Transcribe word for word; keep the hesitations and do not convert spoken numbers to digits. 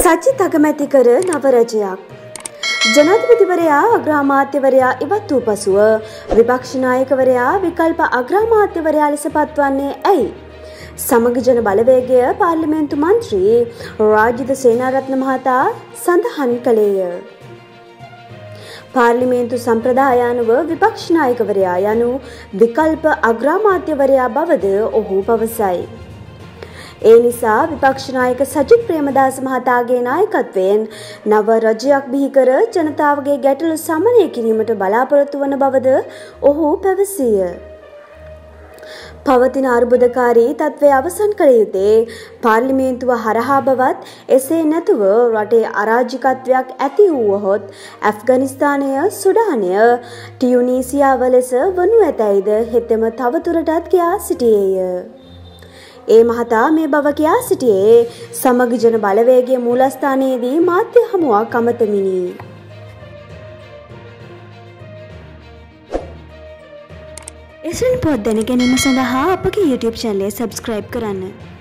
සජිත් අගමැති කර නව රජයක්. ජනාධිපතිවරයා අග්‍රාමාත්‍යවරයා ඉවත් වූ පසුව විපක්ෂ නායකවරයා විකල්ප අග්‍රාමාත්‍යවරයා ලෙස පත්වන්නේ ඇයි? සමග ජන බලවේගය පාර්ලිමේන්තු මන්ත්‍රී රාජිත සේනාරත්න මහතා සඳහන් කළේය. පාර්ලිමේන්තු සම්ප්‍රදාය අනුව විපක්ෂ නායකවරයා යනු විකල්ප අග්‍රාමාත්‍යවරයා බවද ඔහු පවසයි. ඒ නිසා විපක්ෂ නායක සජිත් ප්‍රේමදාස මහතාගේ නායකත්වයෙන් නව රජයක් බිහි කර ජනතාවගේ ගැටලු සමනය කිරීමට බලාපොරොත්තු වන බවද ඔහු පැවසීය. පවතින අර්බුදකාරී තත්ත්වය අවසන් කළ යුත්තේ පාර්ලිමේන්තුව හරහා බවත්, එසේ නැතුව රටේ අරාජිකත්වයක් ඇති වූවහොත් ඇෆ්ගනිස්තානය, සුඩානය, ටියුනීසියාව ලෙස වනු ඇතැයිද හෙතෙම තවදුරටත් කියා සිටියේය. ඒ මහතා මේ බව කියා සිටියේ සමග ජන බලවේගයේ මූලස්ථානයේදී මාධ්‍ය හමුවක් අමතමිනි. එසැනි පොත් දැන ගැනීම සඳහා අපගේ YouTube channel එක subscribe කරන්න.